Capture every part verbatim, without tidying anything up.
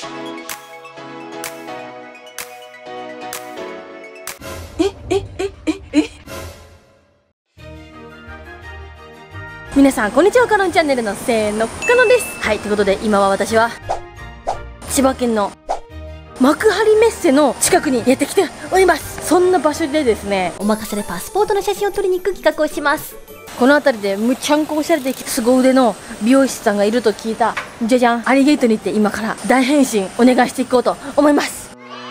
えええええ皆さんこんにちは、カノンチャンネルのせーの、カノンです。はい、ということで今は私は千葉県の幕張メッセの近くにやってきております。そんな場所でですね、お任せでパスポートの写真を撮りに行く企画をします。この辺りでむちゃんこおしゃれで凄腕の美容師さんがいると聞いた、じゃじゃん、アリゲートに行って今から大変身お願いしていこうと思います。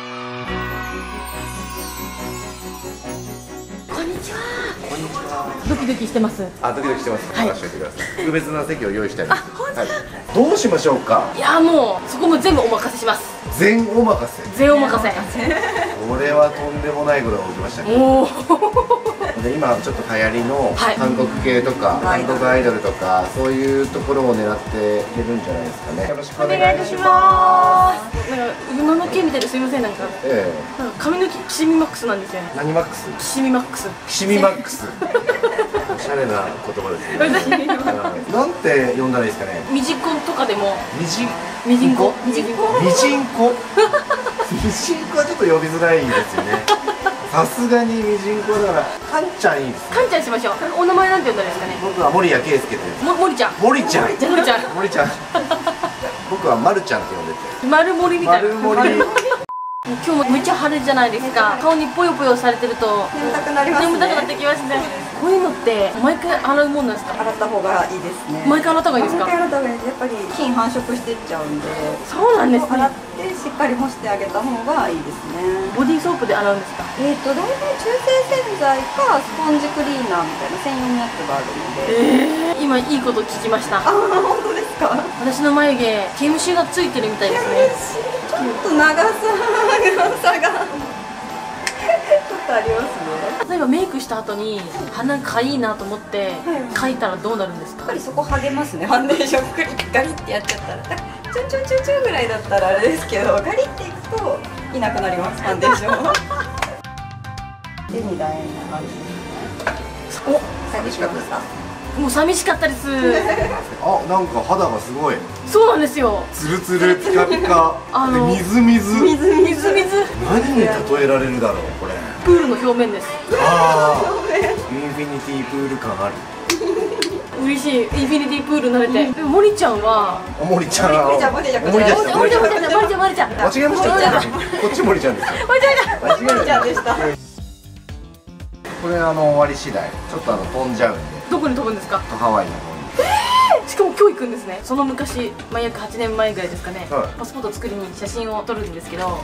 こんにちは。 こんにちは。 ドキドキしてます。 あ、ドキドキしてます。 はい、 任せておいてください。特別な席を用意してあります。はい、どうしましょうか。 いやもうそこも全部お任せします。 全お任せ。 全お任せ。 これはとんでもないことが起きましたね。おで今ちょっと流行りの韓国系とか、はい、韓国アイドルとかそういうところを狙っているんじゃないですかね。よろしくお願いします。 なんか馬の毛みたいですいません、なんか、ええ、なんか髪の毛キシミマックスなんですよね。 何マックス？ キシミマックス。 キシミマックス。おしゃれな言葉ですね。なんて呼んだらいいですかね。 ミジコンとかでも。 ミジミジンコ。ミジンコ。 ミジンコ。ミジンコはちょっと呼びづらいですよね。さすがにミジンコだから、カンちゃんいいですね。カンちゃんしましょう。お名前なんて呼んだらいいですかね。僕は守谷圭介です。も、森ちゃん。森ちゃん。森ちゃん。森ちゃん。僕はまるちゃんって呼んでて。丸森みたいな。丸森。今日もめっちゃ晴れじゃないですか。顔にぽよぽよされてると眠たくなりますね。 眠たくなってきますね。こういうのって毎回洗うもんなんですか？ 洗った方がいいですね。 毎回洗った方がいいですか？ 毎回洗った方がいいです。やっぱり菌繁殖していっちゃうんで。 そうなんですね。 洗ってしっかり干してあげた方がいいですね。 ボディーソープで洗うんですか？ えっと大体中性洗剤かスポンジクリーナーみたいな専用のやつがあるので。 えー、今いいこと聞きました。 あ、本当ですか？ 私の眉毛毛虫がついてるみたいですね。 ちょっと長さ長さがちょっとありますね。 例えばメイクした後に鼻かいいなと思って描いたらどうなるんですか？ やっぱりそこ励ますね。ファンデーションクリッガリってやっちゃったら、ちょんちょんちょんちょんぐらいだったらあれですけど、ガリっていくといなくなります。ファンデーション絵みたいな感じですね。お、寂しかったですか？ もう寂しかったです。 あ、なんか肌がすごい。 そうなんですよ。 ツルツルピカピカ。あのみずみず。 みずみずみず。 何に例えられるだろうこれ。 プールの表面です。 ああ。インフィニティプール感ある。 嬉しい。インフィニティプール慣れて。でも森ちゃんは。 森ちゃん。 森ちゃん森ちゃん森ちゃん森ちゃん森ちゃん森ちゃん森ちゃん。 間違えました。こっち森ちゃんですよ。 森ちゃん森ちゃんでした。 これあの終わり次第ちょっとあの飛んじゃうんで。 どこに飛ぶんですか？ ハワイの方に。 えー、しかも今日行くんですね。その昔、まあ、約はちねんまえぐらいですかね、はい、パスポート作りに写真を撮るんですけど、はい、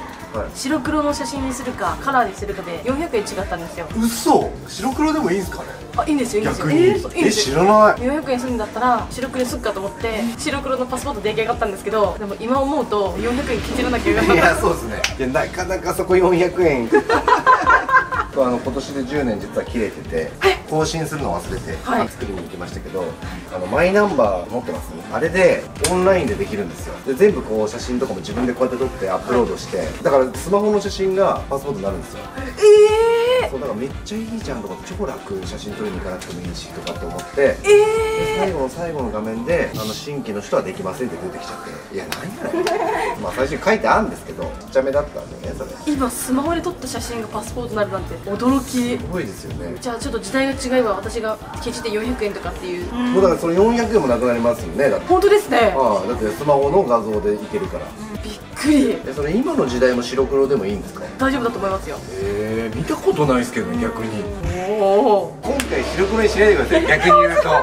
白黒の写真にするかカラーにするかでよんひゃくえん違ったんですよ。 嘘。白黒でもいいんですかね？あ、いいんですよ、いいんですよ。えー、え、知らない。 よんひゃくえんするんだったら白黒にすっかと思って白黒のパスポート出来上がったんですけど、でも今思うとよんひゃくえん削らなきゃいけなかった。 いや、そうですね。いや、なかなかそこよんひゃくえんあの今年でじゅうねん実は切れてて更新するのを忘れて、はい、作りに行きましたけど、あのマイナンバー持ってます？あれでオンラインでできるんですよ。で全部こう写真とかも自分でこうやって撮ってアップロードして、はい、だからスマホの写真がパスポートになるんですよ。ええー、そうだからめっちゃいいじゃんとか、超楽、写真撮りに行かなくてもいいしとかって思って、えー、で最後の最後の画面であの新規の人はできませんって出てきちゃって、いや何やねんまあ最初に書いてあるんですけどちっちゃめだったんでね、それ今スマホで撮った写真がパスポートになるなんて驚き。 すごいですよね。 じゃあちょっと時代が違えば私がケチでよんひゃくえんとかっていう、 もうだからそのよんひゃくえんもなくなりますよね。だって本当ですね。 ああ、だってスマホの画像でいけるから、 うん、びっくり。 え、それ今の時代も白黒でもいいんですか？ 大丈夫だと思いますよ。 ええー、見たことないですけどね、逆に。 おお、 今回白黒にしないでください、逆に言うと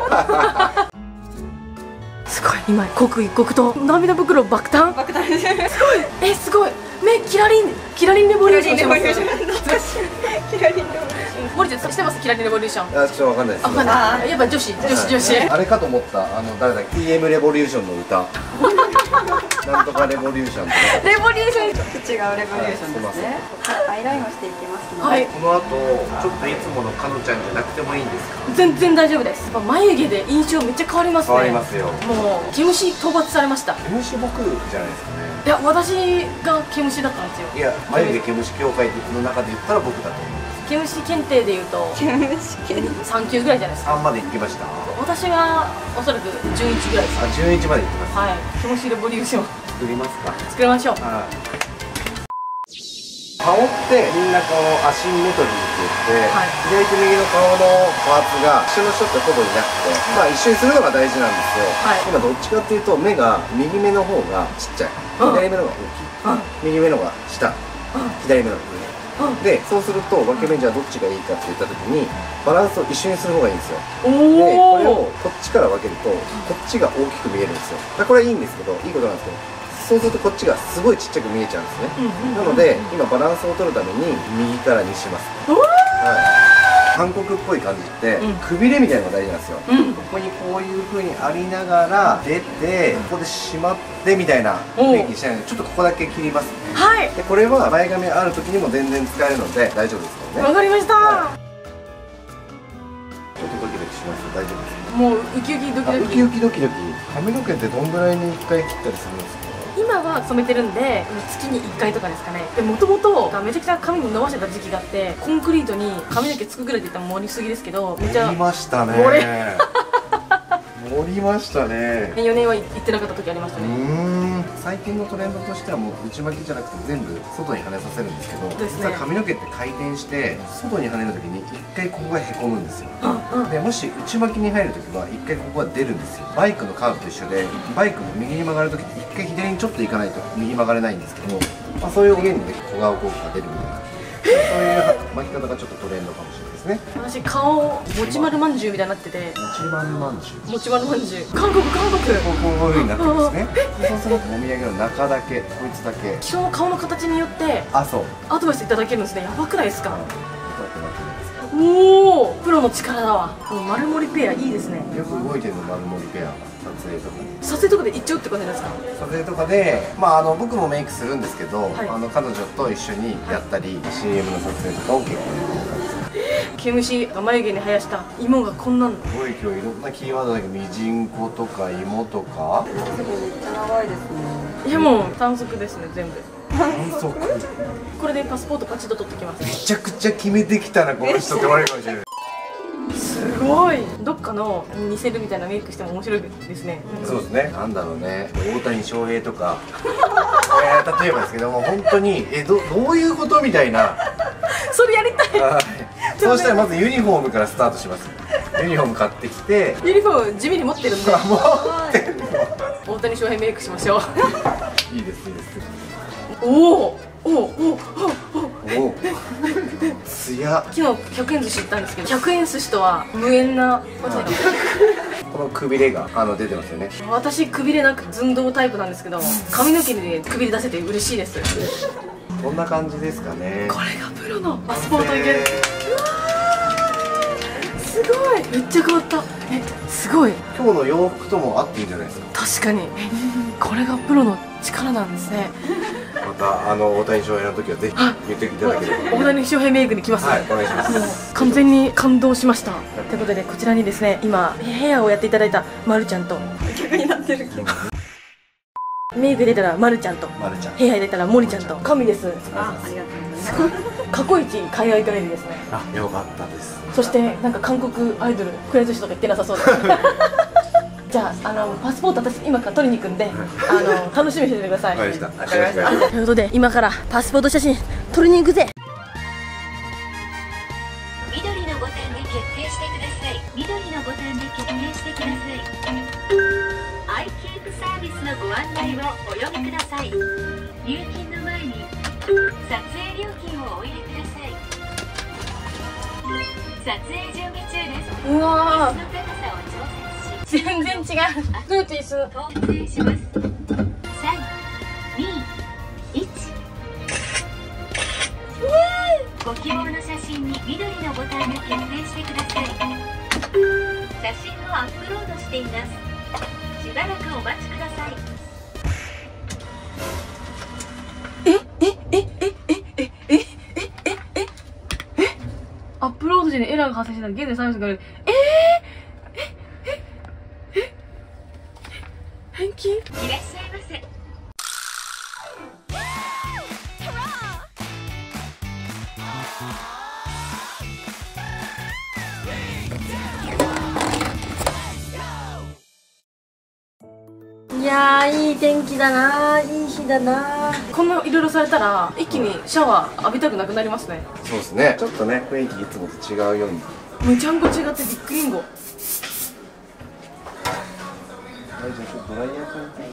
すごい、今刻一刻と涙袋爆誕爆誕すごい。 え、すごい。目キラリンキラリンレボリューションしてます。 キラリンレボリューション。 森ちゃんしてます？キラリンレボリューション。 あ、ちょっとわかんないです。 わかんない。やっぱ女子女子女子。 あれかと思った。あの誰だっけ、 ティーエム レボリューションの歌なんとかレボリューションとか。 レボリューションちょっと違うレボリューションですね。アイラインをしていきますので、 はい、 この後ちょっといつものかのちゃんじゃなくてもいいんですか？ 全然大丈夫です。眉毛で印象めっちゃ変わりますね。 変わりますよ。 もう毛虫討伐されました。 毛虫僕じゃないですかね。 いや、私が毛虫だったんですよ。 いや、眉毛毛虫協会の中で言ったら僕だと思います。 毛虫検定でいうと毛虫検定さん級ぐらいじゃないですか。 さんまで行きました。 私がおそらくじゅういちぐらいです。 あ、じゅういちまで行ってます。 はい、毛虫レボリューション作りますか。 作りましょう。 はい顔ってみんなこうアシンメトリーって言って、はい、左と右の顔のパーツが一緒の人ってほぼいなくて、まあ一緒にするのが大事なんですよ、はい、今どっちかっていうと目が右目の方がちっちゃい、左目の方が大きい、右目の方が下、左目の方が上で、そうすると分け目じゃどっちがいいかって言った時にバランスを一緒にする方がいいんですよ。でこれをこっちから分けるとこっちが大きく見えるんですよ。これはいいんですけど、いいことなんですけど、そうするとこっちがすごいちっちゃく見えちゃうんですね。なので今バランスを取るために右からにします。はい、韓国っぽい感じってくびれみたいなのが大事なんですよ。ここにこういう風にありながら出て、ここでしまってみたいな雰囲気にしたいので、ちょっとここだけ切りますね。はい。でこれは前髪ある時にも全然使えるので大丈夫ですからね。 わかりました。 はい、ちょっとドキドキします。大丈夫ですか。 もうウキウキドキドキ。 ウキウキドキドキ。髪の毛ってどんぐらいにいっかい切ったりするんですか。 今は染めてるんで月にいっかいとかですかね。でもともとめちゃくちゃ髪伸ばしてた時期があって、コンクリートに髪の毛つくぐらいって言ったら盛りすぎですけど、めっちゃ盛りましたね。 盛れ盛りましたね。 よねんは行ってなかった時ありましたね。 うーん、最近のトレンドとしてはもう内巻きじゃなくて全部外に跳ねさせるんですけど、実は髪の毛って回転して外に跳ねる時にいっかいここがへこむんですよ。でもし内巻きに入る時はいっかいここが出るんですよ。バイクのカーブと一緒で、バイクが右に曲がる時っていっかい左にちょっと行かないと右曲がれないんですけど、まあ、そういう原理で小顔効果が出るみたいな、そういう巻き方がちょっとトレンドかもしれないですね。 私顔もちまるまんじゅうみたいになってて、 もちまるまんじゅう、 もちまるまんじゅう、韓国韓国こういう風になってるんですね。そうするとお土産の中だけ、こいつだけ人の顔の形によってあ、そうアドバイスいただけるんですね。やばくないですか。 うん、 おお、プロの力だわ。この丸森ペアいいですね。 よく動いてるの丸森ペアは撮影とかで撮影とかで行っちゃうって感じですか。 撮影とかで、まああの僕もメイクするんですけど、 はい、 あの彼女と一緒にやったり、はい、シーエム の撮影とかを結構やってる感じです。 毛虫が眉毛に生やした芋がこんなん。 すごい今日いろんなキーワードだけど、ミジンコとか芋とか。 めっちゃ長いですね。 いやもう短足ですね全部。 短足。 これでパスポートパチッと取ってきます。 めちゃくちゃ決めてきたなこの人って言われるかもしれない。 すごい。どっかの似せるみたいなメイクしても面白いですね。 そうですね。なんだろうね。大谷翔平とか、えー、例えばですけども本当にえどどういうことみたいな。 それやりたい。 そうしたらまずユニフォームからスタートします。ユニフォーム買ってきて。 ユニフォーム地味に持ってるんで。 持ってるの。 大谷翔平メイクしましょう。 いいですいいです。 おおおおおお。 つや。 昨日ひゃくえん寿司行ったんですけど、ひゃくえん寿司とは無縁な。 このくびれがあの出てますよね。 私くびれなく寸胴タイプなんですけど、髪の毛でくびれ出せて嬉しいです。 こんな感じですかね。 これがプロのパスポートいける。すごい、めっちゃ変わった。え、すごい。 今日の洋服とも合っていいんじゃないですか。 確かに。これがプロの力なんですね。 またあの大谷翔平の時はぜひ言っていただければ。 大谷翔平メイクに来ますね。 はい、お願いします。 もう完全に感動しました。ということでこちらにですね、今ヘアをやっていただいたまるちゃんと、 逆になってるけど。 メイク出たらまるちゃんと、 まるちゃん。 ヘア出たらもりちゃんと、神です。 あ、ありがとうございます。 過去一海外行かれるですね。 あ、よかったです。 そしてなんか韓国アイドルクレーズしとか言ってなさそうです。じゃあ、あのパスポート私今から取りに行くんで、あの楽しみにしててください。 わかりました。 ということで今からパスポート写真撮りに行くぜ。 緑のボタンで決定してください。緑のボタンで決定してください。アイキープサービスのご案内をお読みください。入金の前に撮影料金をお入れください。撮影準備中です。 うわ椅子の高さを調節し、 全然違う。どうやって椅子撮影します。さん、に、いち。ご希望の写真に緑のボタンで決定してください。写真をアップロードしています。しばらくお待ちください。 ええええええええええええアップロード時にエラーが発生したら現在サービスがある。えー、えええ返金。 いらっしゃいませ。 いややー、いい天気だなー、いい日だなー。こんないろいろされたら一気にシャワー浴びたくなくなりますね。 そうですね、ちょっとね雰囲気いつもと違うように。 むちゃんこ違ってびっくりんご。 はい、じゃあちょっとドライヤーさんていい